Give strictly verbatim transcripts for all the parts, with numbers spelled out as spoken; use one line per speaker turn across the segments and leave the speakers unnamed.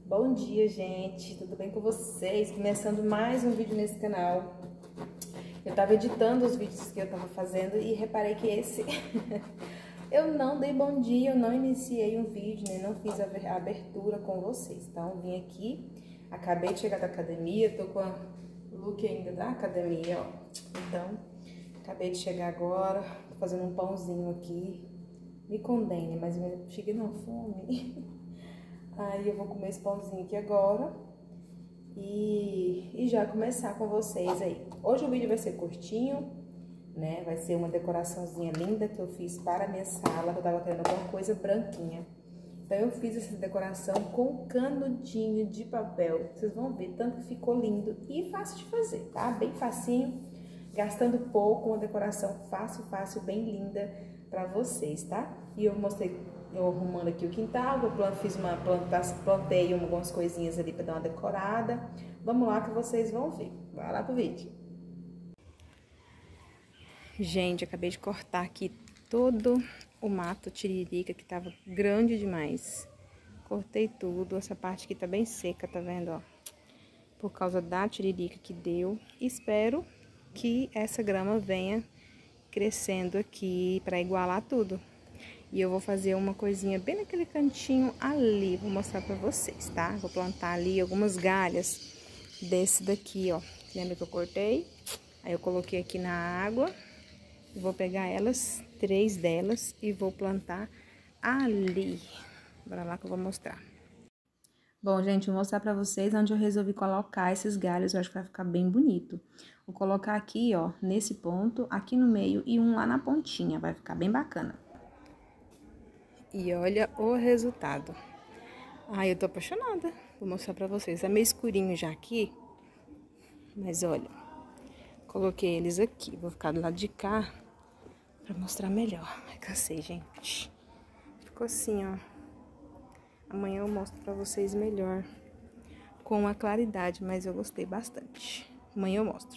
Bom dia, gente, tudo bem com vocês? Começando mais um vídeo nesse canal. Eu tava editando os vídeos que eu tava fazendo e reparei que esse eu não dei bom dia, eu não iniciei um vídeo, né? Não fiz a abertura com vocês. Então, vim aqui, acabei de chegar da academia, tô com a look ainda da academia, ó. Então, acabei de chegar agora, tô fazendo um pãozinho aqui. Me condene, mas eu cheguei na fome. Aí eu vou comer esse pãozinho aqui agora e, e já começar com vocês aí. Hoje o vídeo vai ser curtinho, né? Vai ser uma decoraçãozinha linda que eu fiz para a minha sala, que eu tava querendo alguma coisa branquinha. Então eu fiz essa decoração com canudinho de papel. Vocês vão ver tanto que ficou lindo e fácil de fazer, tá? Bem facinho, gastando pouco, uma decoração fácil, fácil, bem linda pra vocês, tá? E eu mostrei, eu arrumando aqui o quintal, eu fiz uma plantação, plantei algumas coisinhas ali pra dar uma decorada. Vamos lá que vocês vão ver. Vai lá pro vídeo. Gente, acabei de cortar aqui todo o mato tiririca que tava grande demais. Cortei tudo, essa parte aqui tá bem seca, tá vendo, ó? Por causa da tiririca que deu. Espero que essa grama venha crescendo aqui para igualar tudo. E eu vou fazer uma coisinha bem naquele cantinho ali, vou mostrar para vocês, tá? Vou plantar ali algumas galhas desse daqui, ó. Lembra que eu cortei? Aí eu coloquei aqui na água. Vou pegar elas, três delas, e vou plantar ali. Bora lá que eu vou mostrar. Bom, gente, vou mostrar pra vocês onde eu resolvi colocar esses galhos, eu acho que vai ficar bem bonito. Vou colocar aqui, ó, nesse ponto, aqui no meio e um lá na pontinha, vai ficar bem bacana. E olha o resultado. Ai, eu tô apaixonada, vou mostrar pra vocês. É meio escurinho já aqui, mas olha, coloquei eles aqui, vou ficar do lado de cá pra mostrar melhor. Ai, cansei, gente. Ficou assim, ó. Amanhã eu mostro pra vocês melhor, com a claridade, mas eu gostei bastante. Amanhã eu mostro.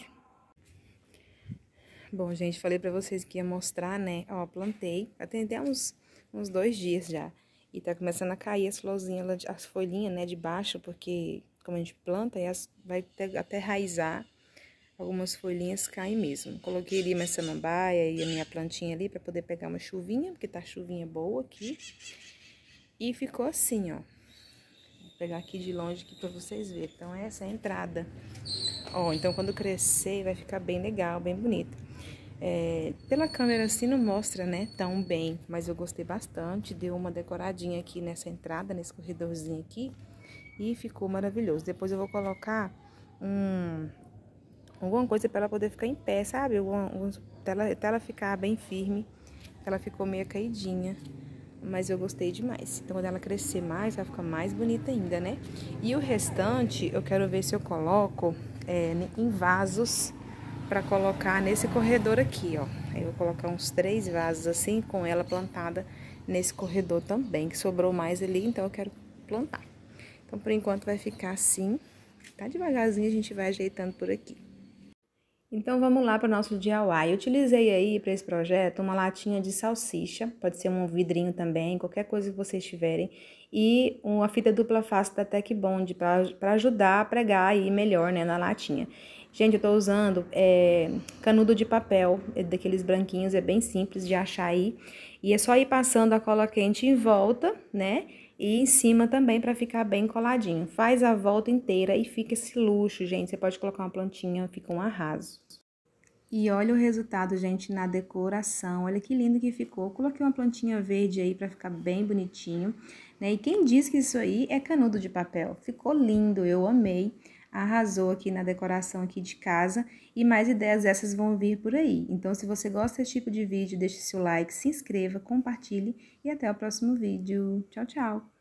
Bom, gente, falei pra vocês que ia mostrar, né? Ó, plantei, tem até uns, uns dois dias já. E tá começando a cair as florzinhas, as folhinhas, né, de baixo, porque como a gente planta, as, vai ter, até raizar, algumas folhinhas caem mesmo. Coloquei ali minha samambaia e a minha plantinha ali pra poder pegar uma chuvinha, porque tá chuvinha boa aqui. E ficou assim, ó. Vou pegar aqui de longe aqui pra vocês verem. Então, essa é a entrada. Ó, então quando crescer vai ficar bem legal, bem bonito. É, pela câmera assim não mostra, né, tão bem, mas eu gostei bastante. Deu uma decoradinha aqui nessa entrada, nesse corredorzinho aqui. E ficou maravilhoso. Depois eu vou colocar um, alguma coisa pra ela poder ficar em pé, sabe? Algum, até, ela, até ela ficar bem firme. Ela ficou meio caidinha. Mas eu gostei demais. Então, quando ela crescer mais, vai ficar mais bonita ainda, né? E o restante, eu quero ver se eu coloco é, em vasos pra colocar nesse corredor aqui, ó. Aí eu vou colocar uns três vasos assim, com ela plantada nesse corredor também, que sobrou mais ali, então eu quero plantar. Então, por enquanto, vai ficar assim. Tá devagarzinho, a gente vai ajeitando por aqui. Então, vamos lá para o nosso D I Y. Eu utilizei aí para esse projeto uma latinha de salsicha, pode ser um vidrinho também, qualquer coisa que vocês tiverem, e uma fita dupla face da Tec Bond para ajudar a pregar aí melhor, né, na latinha. Gente, eu tô usando é, canudo de papel, é daqueles branquinhos, é bem simples de achar aí, e é só ir passando a cola quente em volta, né, e em cima também para ficar bem coladinho. Faz a volta inteira e fica esse luxo, gente. Você pode colocar uma plantinha, fica um arraso. E olha o resultado, gente, na decoração. Olha que lindo que ficou. Coloquei uma plantinha verde aí para ficar bem bonitinho, né? E quem diz que isso aí é canudo de papel? Ficou lindo, eu amei. Arrasou aqui na decoração aqui de casa. E mais ideias dessas vão vir por aí. Então, se você gosta desse tipo de vídeo, deixe seu like, se inscreva, compartilhe e até o próximo vídeo. Tchau, tchau!